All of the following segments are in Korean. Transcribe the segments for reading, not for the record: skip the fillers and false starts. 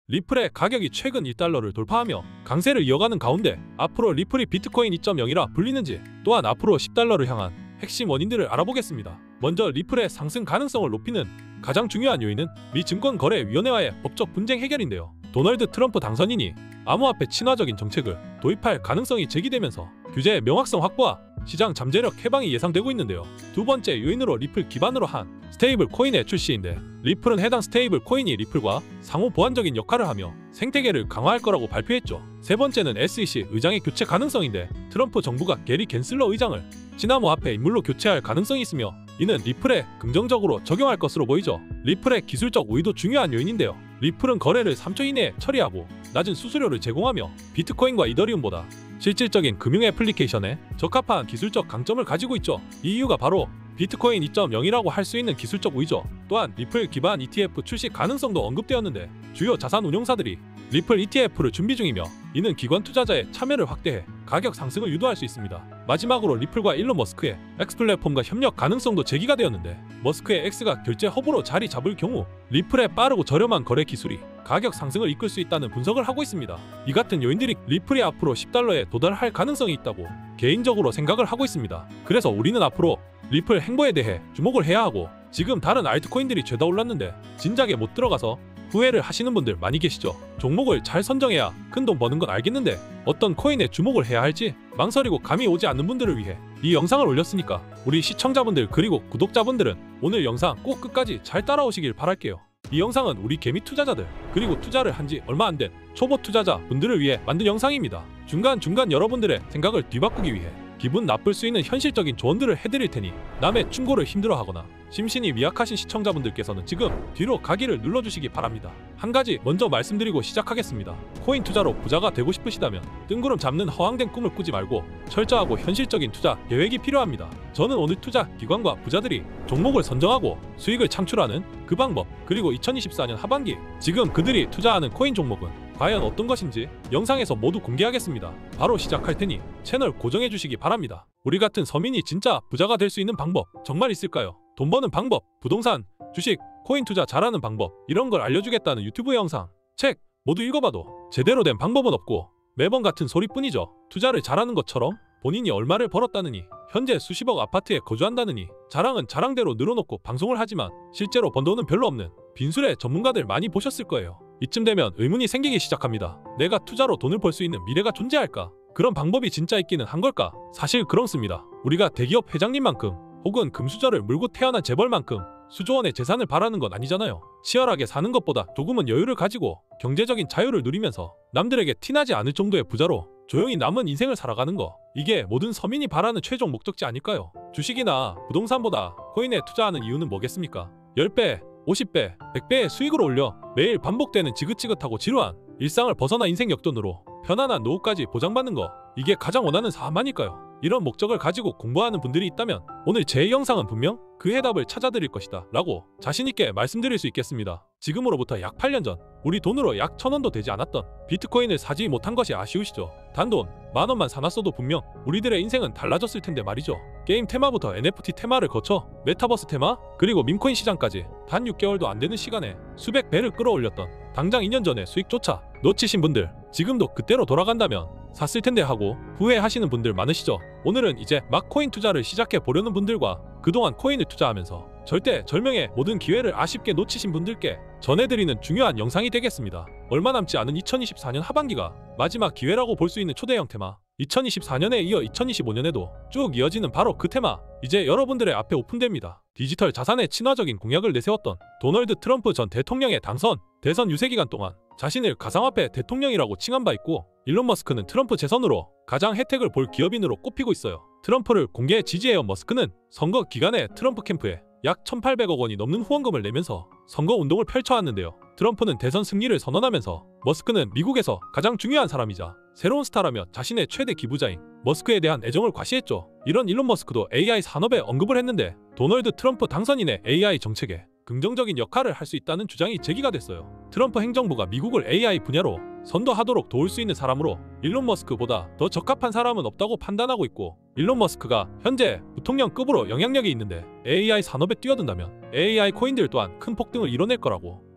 리플의 가격이 최근 1달러를 돌파하며 강세를 이어가는 가운데 앞으로 리플이 비트코인 2.0이라 불리는지, 또한 앞으로 10달러를 향한 핵심 원인들을 알아보겠습니다. 먼저 리플의 상승 가능성을 높이는 가장 중요한 요인은 미 증권거래위원회와의 법적 분쟁 해결인데요. 도널드 트럼프 당선인이 암호화폐 친화적인 정책을 도입할 가능성이 제기되면서 규제의 명확성 확보와 시장 잠재력 해방이 예상되고 있는데요. 두 번째 요인으로 리플 기반으로 한 스테이블 코인의 출시인데, 리플은 해당 스테이블 코인이 리플과 상호 보완적인 역할을 하며 생태계를 강화할 거라고 발표했죠. 세 번째는 SEC 의장의 교체 가능성인데, 트럼프 정부가 게리 갠슬러 의장을 친암호화폐 인물로 교체할 가능성이 있으며 이는 리플에 긍정적으로 적용할 것으로 보이죠. 리플의 기술적 우위도 중요한 요인인데요. 리플은 거래를 3초 이내에 처리하고 낮은 수수료를 제공하며 비트코인과 이더리움보다 실질적인 금융 애플리케이션에 적합한 기술적 강점을 가지고 있죠. 이 이유가 바로 비트코인 2.0이라고 할 수 있는 기술적 우위죠. 또한 리플 기반 ETF 출시 가능성도 언급되었는데, 주요 자산 운용사들이 리플 ETF를 준비 중이며 이는 기관 투자자의 참여를 확대해 가격 상승을 유도할 수 있습니다. 마지막으로 리플과 일론 머스크의 X 플랫폼과 협력 가능성도 제기가 되었는데, 머스크의 X가 결제 허브로 자리 잡을 경우 리플의 빠르고 저렴한 거래 기술이 가격 상승을 이끌 수 있다는 분석을 하고 있습니다. 이 같은 요인들이 리플이 앞으로 10달러에 도달할 가능성이 있다고 개인적으로 생각을 하고 있습니다. 그래서 우리는 앞으로 리플 행보에 대해 주목을 해야 하고, 지금 다른 알트코인들이 죄다 올랐는데 진작에 못 들어가서 후회를 하시는 분들 많이 계시죠. 종목을 잘 선정해야 큰 돈 버는 건 알겠는데 어떤 코인에 주목을 해야 할지 망설이고 감이 오지 않는 분들을 위해 이 영상을 올렸으니까 우리 시청자분들 그리고 구독자분들은 오늘 영상 꼭 끝까지 잘 따라오시길 바랄게요. 이 영상은 우리 개미 투자자들 그리고 투자를 한지 얼마 안 된 초보 투자자 분들을 위해 만든 영상입니다. 중간중간 여러분들의 생각을 뒤바꾸기 위해 기분 나쁠 수 있는 현실적인 조언들을 해드릴 테니 남의 충고를 힘들어하거나 심신이 미약하신 시청자분들께서는 지금 뒤로 가기를 눌러주시기 바랍니다. 한 가지 먼저 말씀드리고 시작하겠습니다. 코인 투자로 부자가 되고 싶으시다면 뜬구름 잡는 허황된 꿈을 꾸지 말고 철저하고 현실적인 투자 계획이 필요합니다. 저는 오늘 투자 기관과 부자들이 종목을 선정하고 수익을 창출하는 그 방법, 그리고 2024년 하반기 지금 그들이 투자하는 코인 종목은 과연 어떤 것인지 영상에서 모두 공개하겠습니다. 바로 시작할 테니 채널 고정해 주시기 바랍니다. 우리 같은 서민이 진짜 부자가 될 수 있는 방법 정말 있을까요? 돈 버는 방법, 부동산, 주식, 코인 투자 잘하는 방법, 이런 걸 알려주겠다는 유튜브 영상, 책 모두 읽어봐도 제대로 된 방법은 없고 매번 같은 소리뿐이죠. 투자를 잘하는 것처럼 본인이 얼마를 벌었다느니, 현재 수십억 아파트에 거주한다느니 자랑은 자랑대로 늘어놓고 방송을 하지만 실제로 번 돈은 별로 없는 빈술의 전문가들 많이 보셨을 거예요. 이쯤 되면 의문이 생기기 시작합니다. 내가 투자로 돈을 벌 수 있는 미래가 존재할까? 그런 방법이 진짜 있기는 한 걸까? 사실 그렇습니다. 우리가 대기업 회장님만큼 혹은 금수저를 물고 태어난 재벌만큼 수조원의 재산을 바라는 건 아니잖아요. 치열하게 사는 것보다 조금은 여유를 가지고 경제적인 자유를 누리면서 남들에게 티나지 않을 정도의 부자로 조용히 남은 인생을 살아가는 거, 이게 모든 서민이 바라는 최종 목적지 아닐까요? 주식이나 부동산보다 코인에 투자하는 이유는 뭐겠습니까? 10배, 50배, 100배의 수익을 올려 매일 반복되는 지긋지긋하고 지루한 일상을 벗어나 인생 역전으로 편안한 노후까지 보장받는 거, 이게 가장 원하는 삶 아닐까요? 이런 목적을 가지고 공부하는 분들이 있다면 오늘 제 영상은 분명 그 해답을 찾아드릴 것이다 라고 자신있게 말씀드릴 수 있겠습니다. 지금으로부터 약 8년 전 우리 돈으로 약 1000원도 되지 않았던 비트코인을 사지 못한 것이 아쉬우시죠? 단돈 10,000원만 사놨어도 분명 우리들의 인생은 달라졌을 텐데 말이죠. 게임 테마부터 NFT 테마를 거쳐 메타버스 테마, 그리고 밈코인 시장까지 단 6개월도 안 되는 시간에 수백 배를 끌어올렸던 당장 2년 전의 수익조차 놓치신 분들, 지금도 그때로 돌아간다면 샀을 텐데 하고 후회하시는 분들 많으시죠? 오늘은 이제 막 코인 투자를 시작해 보려는 분들과 그동안 코인을 투자하면서 절대 절명의 모든 기회를 아쉽게 놓치신 분들께 전해드리는 중요한 영상이 되겠습니다. 얼마 남지 않은 2024년 하반기가 마지막 기회라고 볼 수 있는 초대형 테마, 2024년에 이어 2025년에도 쭉 이어지는 바로 그 테마, 이제 여러분들의 앞에 오픈됩니다. 디지털 자산의 친화적인 공약을 내세웠던 도널드 트럼프 전 대통령의 당선, 대선 유세 기간 동안 자신을 가상화폐 대통령이라고 칭한 바 있고, 일론 머스크는 트럼프 재선으로 가장 혜택을 볼 기업인으로 꼽히고 있어요. 트럼프를 공개 지지해온 머스크는 선거 기간에 트럼프 캠프에 약 1,800억 원이 넘는 후원금을 내면서 선거 운동을 펼쳐왔는데요. 트럼프는 대선 승리를 선언하면서 머스크는 미국에서 가장 중요한 사람이자 새로운 스타라며 자신의 최대 기부자인 머스크에 대한 애정을 과시했죠. 이런 일론 머스크도 AI 산업에 언급을 했는데 도널드 트럼프 당선인의 AI 정책에 긍정적인 역할을 할 수 있다는 주장이 제기가 됐어요. 트럼프 행정부가 미국을 AI 분야로 선도하도록 도울 수 있는 사람으로 일론 머스크보다 더 적합한 사람은 없다고 판단하고 있고, 일론 머스크가 현재 부통령급으로 영향력이 있는데 AI 산업에 뛰어든다면 AI 코인들 또한 큰 폭등을 이뤄낼 거라고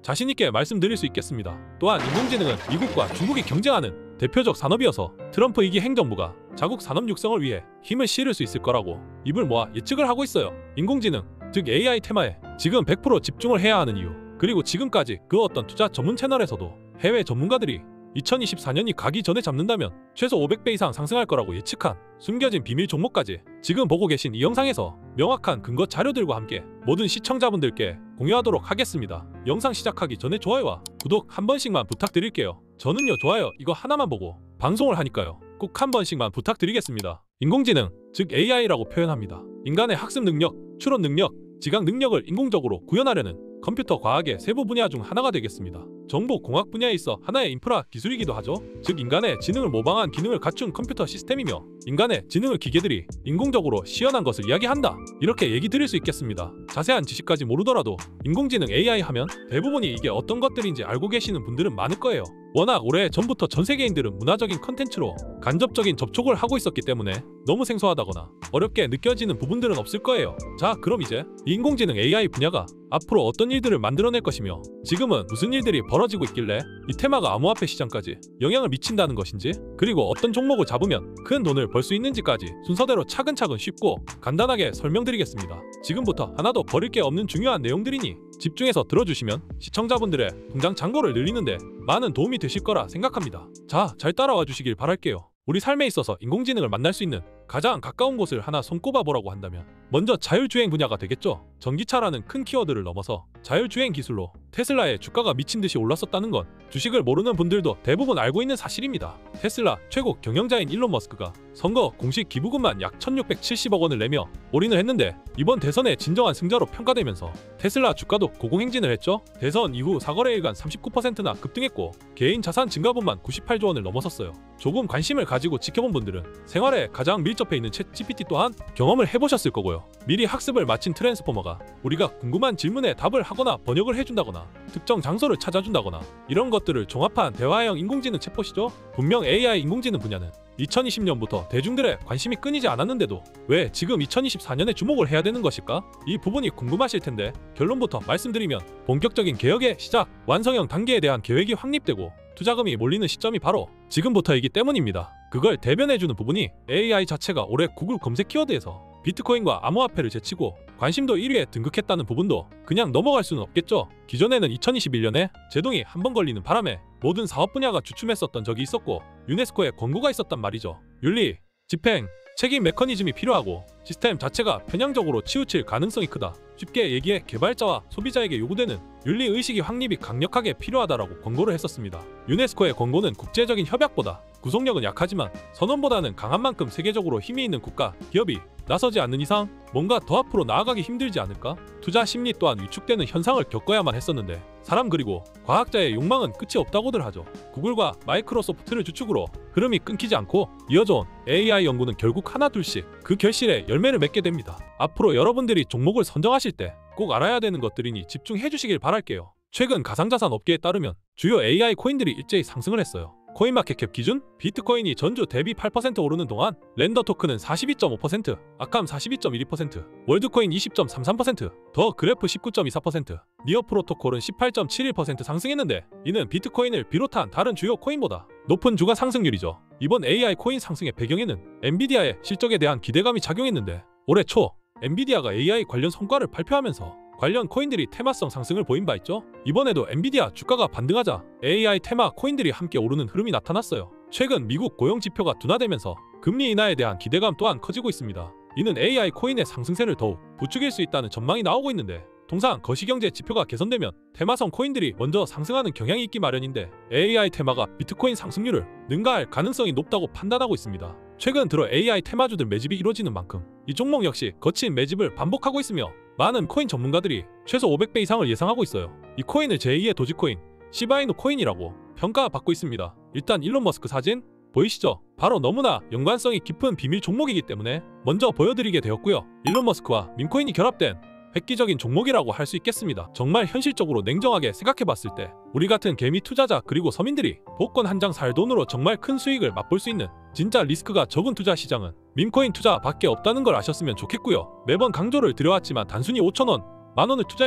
자신있게 말씀드릴 수 있겠습니다. 또한 인공지능은 미국과 중국이 경쟁하는 대표적 산업이어서 트럼프 2기 행정부가 자국 산업 육성을 위해 힘을 실을 수 있을 거라고 입을 모아 예측을 하고 있어요. 인공지능, 즉 AI 테마에 지금 100% 집중을 해야 하는 이유, 그리고 지금까지 그 어떤 투자 전문 채널에서도 해외 전문가들이 2024년이 가기 전에 잡는다면 최소 500배 이상 상승할 거라고 예측한 숨겨진 비밀 종목까지 지금 보고 계신 이 영상에서 명확한 근거 자료들과 함께 모든 시청자분들께 공유하도록 하겠습니다. 영상 시작하기 전에 좋아요와 구독 한 번씩만 부탁드릴게요. 저는요, 좋아요 이거 하나만 보고 방송을 하니까요. 꼭 한 번씩만 부탁드리겠습니다. 인공지능, 즉 AI라고 표현합니다. 인간의 학습 능력, 추론 능력, 지각 능력을 인공적으로 구현하려는 컴퓨터 과학의 세부 분야 중 하나가 되겠습니다. 정보공학 분야에 있어 하나의 인프라 기술이기도 하죠. 즉 인간의 지능을 모방한 기능을 갖춘 컴퓨터 시스템이며 인간의 지능을 기계들이 인공적으로 시연한 것을 이야기한다. 이렇게 얘기 드릴 수 있겠습니다. 자세한 지식까지 모르더라도 인공지능 AI 하면 대부분이 이게 어떤 것들인지 알고 계시는 분들은 많을 거예요. 워낙 오래 전부터 전 세계인들은 문화적인 컨텐츠로 간접적인 접촉을 하고 있었기 때문에 너무 생소하다거나 어렵게 느껴지는 부분들은 없을 거예요. 자, 그럼 이제 인공지능 AI 분야가 앞으로 어떤 일들을 만들어낼 것이며 지금은 무슨 일들이 벌어지고 있길래 이 테마가 암호화폐 시장까지 영향을 미친다는 것인지, 그리고 어떤 종목을 잡으면 큰 돈을 벌 수 있는지까지 순서대로 차근차근 쉽고 간단하게 설명드리겠습니다. 지금부터 하나도 버릴 게 없는 중요한 내용들이니 집중해서 들어주시면 시청자분들의 통장 잔고를 늘리는데 많은 도움이 되실 거라 생각합니다. 자, 잘 따라와 주시길 바랄게요. 우리 삶에 있어서 인공지능을 만날 수 있는 가장 가까운 곳을 하나 손꼽아 보라고 한다면 먼저 자율주행 분야가 되겠죠. 전기차라는 큰 키워드를 넘어서 자율주행 기술로 테슬라의 주가가 미친 듯이 올랐었다는 건 주식을 모르는 분들도 대부분 알고 있는 사실입니다. 테슬라 최고 경영자인 일론 머스크가 선거 공식 기부금만 약 1670억 원을 내며 올인을 했는데 이번 대선의 진정한 승자로 평가되면서 테슬라 주가도 고공행진을 했죠. 대선 이후 사거래일간 39%나 급등했고 개인 자산 증가분만 98조 원을 넘어섰어요. 조금 관심을 가지고 지켜본 분들은 생활에 가장 밀접해 있는 챗 GPT 또한 경험을 해보셨을 거고요. 미리 학습을 마친 트랜스포머가 우리가 궁금한 질문에 답을 하거나 번역을 해준다거나 특정 장소를 찾아준다거나 이런 것들을 종합한 대화형 인공지능 챗봇이죠. 분명 AI 인공지능 분야는 2020년부터 대중들의 관심이 끊이지 않았는데도 왜 지금 2024년에 주목을 해야 되는 것일까? 이 부분이 궁금하실 텐데 결론부터 말씀드리면 본격적인 개혁의 시작, 완성형 단계에 대한 계획이 확립되고 투자금이 몰리는 시점이 바로 지금부터이기 때문입니다. 그걸 대변해주는 부분이 AI 자체가 올해 구글 검색 키워드에서 비트코인과 암호화폐를 제치고 관심도 1위에 등극했다는 부분도 그냥 넘어갈 수는 없겠죠. 기존에는 2021년에 제동이 한 번 걸리는 바람에 모든 사업 분야가 주춤했었던 적이 있었고 유네스코에 권고가 있었단 말이죠. 윤리, 집행, 책임 메커니즘이 필요하고 시스템 자체가 편향적으로 치우칠 가능성이 크다. 쉽게 얘기해 개발자와 소비자에게 요구되는 윤리의식이 확립이 강력하게 필요하다라고 권고를 했었습니다. 유네스코의 권고는 국제적인 협약보다 구속력은 약하지만 선언보다는 강한 만큼 세계적으로 힘이 있는 국가, 기업이 나서지 않는 이상 뭔가 더 앞으로 나아가기 힘들지 않을까? 투자 심리 또한 위축되는 현상을 겪어야만 했었는데 사람 그리고 과학자의 욕망은 끝이 없다고들 하죠. 구글과 마이크로소프트를 주축으로 흐름이 끊기지 않고 이어져온 AI 연구는 결국 하나둘씩 그 결실에 열매를 맺게 됩니다. 앞으로 여러분들이 종목을 선정하실 때 꼭 알아야 되는 것들이니 집중해 주시길 바랄게요. 최근 가상자산 업계에 따르면 주요 AI 코인들이 일제히 상승을 했어요. 코인마켓캡 기준 비트코인이 전주 대비 8% 오르는 동안 렌더 토큰은 42.5%, 아캄 42.12%, 월드코인 20.33%, 더 그래프 19.24%, 니어 프로토콜은 18.71% 상승했는데 이는 비트코인을 비롯한 다른 주요 코인보다 높은 주가 상승률이죠. 이번 AI 코인 상승의 배경에는 엔비디아의 실적에 대한 기대감이 작용했는데 올해 초 엔비디아가 AI 관련 성과를 발표하면서 관련 코인들이 테마성 상승을 보인 바 있죠. 이번에도 엔비디아 주가가 반등하자 AI 테마 코인들이 함께 오르는 흐름이 나타났어요. 최근 미국 고용 지표가 둔화되면서 금리 인하에 대한 기대감 또한 커지고 있습니다. 이는 AI 코인의 상승세를 더욱 부추길 수 있다는 전망이 나오고 있는데 통상 거시경제 지표가 개선되면 테마성 코인들이 먼저 상승하는 경향이 있기 마련인데 AI 테마가 비트코인 상승률을 능가할 가능성이 높다고 판단하고 있습니다. 최근 들어 AI 테마주들 매집이 이루어지는 만큼 이 종목 역시 거친 매집을 반복하고 있으며 많은 코인 전문가들이 최소 500배 이상을 예상하고 있어요. 이 코인을 제2의 도지코인, 시바이누 코인이라고 평가받고 있습니다. 일단 일론 머스크 사진 보이시죠? 바로 너무나 연관성이 깊은 비밀 종목이기 때문에 먼저 보여드리게 되었고요. 일론 머스크와 밈코인이 결합된 획기적인 종목이라고 할 수 있겠습니다. 정말 현실적으로 냉정하게 생각해봤을 때 우리 같은 개미 투자자 그리고 서민들이 복권 한 장 살 돈으로 정말 큰 수익을 맛볼 수 있는 진짜 리스크가 적은 투자 시장은 밈코인 투자밖에 없다는 걸 아셨으면 좋겠고요. 매번 강조를 드려왔지만 단순히 5,000원, 만원을 투자해서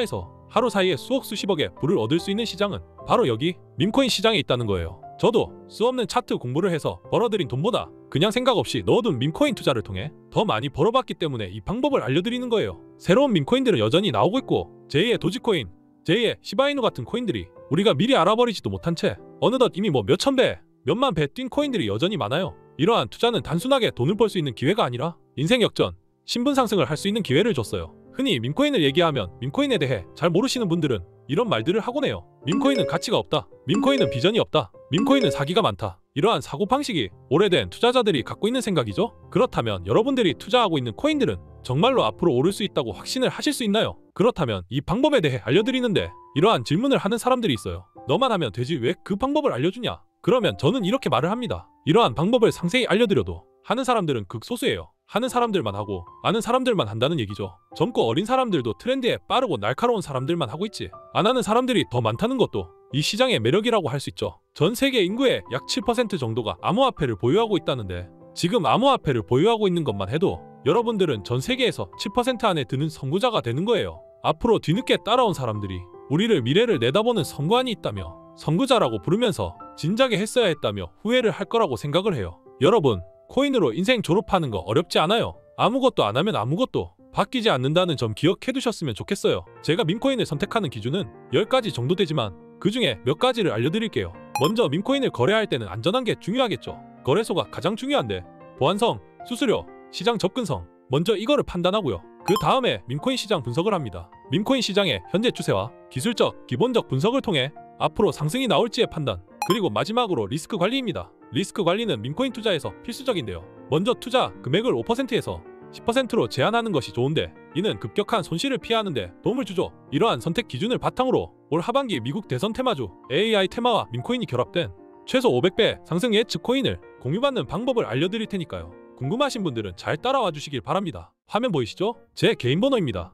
하루 사이에 수억 수십억의 부를 얻을 수 있는 시장은 바로 여기 밈코인 시장에 있다는 거예요. 저도 수없는 차트 공부를 해서 벌어들인 돈보다 그냥 생각 없이 넣어둔 밈코인 투자를 통해 더 많이 벌어봤기 때문에 이 방법을 알려드리는 거예요. 새로운 밈코인들은 여전히 나오고 있고 제2의 도지코인, 제2의 시바이누 같은 코인들이 우리가 미리 알아버리지도 못한 채 어느덧 이미 뭐 몇천 배, 몇만 배 뛴 코인들이 여전히 많아요. 이러한 투자는 단순하게 돈을 벌 수 있는 기회가 아니라 인생 역전, 신분 상승을 할 수 있는 기회를 줬어요. 흔히 밈코인을 얘기하면 밈코인에 대해 잘 모르시는 분들은 이런 말들을 하곤 해요. 밈코인은 가치가 없다. 밈코인은 비전이 없다. 밈코인은 사기가 많다. 이러한 사고방식이 오래된 투자자들이 갖고 있는 생각이죠. 그렇다면 여러분들이 투자하고 있는 코인들은 정말로 앞으로 오를 수 있다고 확신을 하실 수 있나요? 그렇다면 이 방법에 대해 알려드리는데 이러한 질문을 하는 사람들이 있어요. 너만 하면 되지 왜 그 방법을 알려주냐? 그러면 저는 이렇게 말을 합니다. 이러한 방법을 상세히 알려드려도 하는 사람들은 극소수예요. 하는 사람들만 하고 아는 사람들만 한다는 얘기죠. 젊고 어린 사람들도 트렌드에 빠르고 날카로운 사람들만 하고 있지 안 하는 사람들이 더 많다는 것도 이 시장의 매력이라고 할 수 있죠. 전 세계 인구의 약 7% 정도가 암호화폐를 보유하고 있다는데 지금 암호화폐를 보유하고 있는 것만 해도 여러분들은 전 세계에서 7% 안에 드는 선구자가 되는 거예요. 앞으로 뒤늦게 따라온 사람들이 우리를 미래를 내다보는 선구안이 있다며 선구자라고 부르면서 진작에 했어야 했다며 후회를 할 거라고 생각을 해요. 여러분, 코인으로 인생 졸업하는 거 어렵지 않아요. 아무것도 안 하면 아무것도 바뀌지 않는다는 점 기억해 두셨으면 좋겠어요. 제가 밈코인을 선택하는 기준은 10가지 정도 되지만 그 중에 몇 가지를 알려드릴게요. 먼저 밈코인을 거래할 때는 안전한 게 중요하겠죠. 거래소가 가장 중요한데 보안성, 수수료, 시장 접근성 먼저 이거를 판단하고요. 그 다음에 밈코인 시장 분석을 합니다. 밈코인 시장의 현재 추세와 기술적, 기본적 분석을 통해 앞으로 상승이 나올지의 판단, 그리고 마지막으로 리스크 관리입니다. 리스크 관리는 밈코인 투자에서 필수적인데요. 먼저 투자 금액을 5%에서 10%로 제한하는 것이 좋은데 이는 급격한 손실을 피하는데 도움을 주죠. 이러한 선택 기준을 바탕으로 올 하반기 미국 대선 테마주 AI 테마와 밈코인이 결합된 최소 500배 상승 예측 코인을 공유받는 방법을 알려드릴 테니까요. 궁금하신 분들은 잘 따라와 주시길 바랍니다. 화면 보이시죠? 제 개인 번호입니다.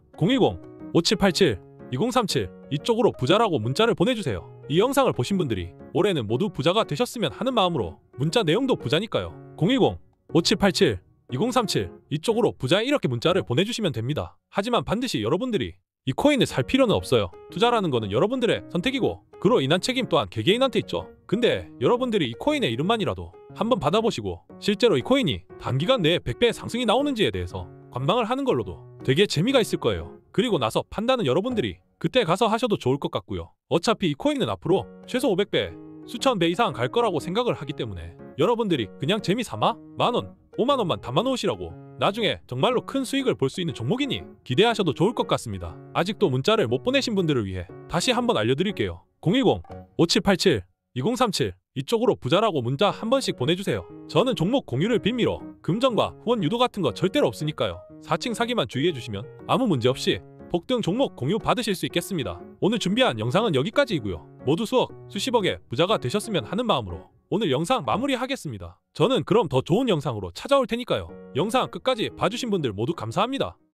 010-5787-2037 이쪽으로 부자라고 문자를 보내주세요. 이 영상을 보신 분들이 올해는 모두 부자가 되셨으면 하는 마음으로 문자 내용도 부자니까요. 010-5787-2037 이쪽으로 부자 이렇게 문자를 보내주시면 됩니다. 하지만 반드시 여러분들이 이 코인을 살 필요는 없어요. 투자라는 거는 여러분들의 선택이고 그로 인한 책임 또한 개개인한테 있죠. 근데 여러분들이 이 코인의 이름만이라도 한번 받아보시고 실제로 이 코인이 단기간 내에 100배 상승이 나오는지에 대해서 관망을 하는 걸로도 되게 재미가 있을 거예요. 그리고 나서 판단은 여러분들이 그때 가서 하셔도 좋을 것 같고요. 어차피 이 코인은 앞으로 최소 500배, 수천 배 이상 갈 거라고 생각을 하기 때문에 여러분들이 그냥 재미 삼아 만원, 5만원만 담아놓으시라고 나중에 정말로 큰 수익을 볼 수 있는 종목이니 기대하셔도 좋을 것 같습니다. 아직도 문자를 못 보내신 분들을 위해 다시 한번 알려드릴게요. 010-5787-2037 이쪽으로 부자라고 문자 한 번씩 보내주세요. 저는 종목 공유를 빌미로 금전과 후원 유도 같은 거 절대로 없으니까요. 사칭 사기만 주의해주시면 아무 문제 없이 폭등 종목 공유 받으실 수 있겠습니다. 오늘 준비한 영상은 여기까지이고요. 모두 수억, 수십억의 부자가 되셨으면 하는 마음으로 오늘 영상 마무리하겠습니다. 저는 그럼 더 좋은 영상으로 찾아올 테니까요. 영상 끝까지 봐주신 분들 모두 감사합니다.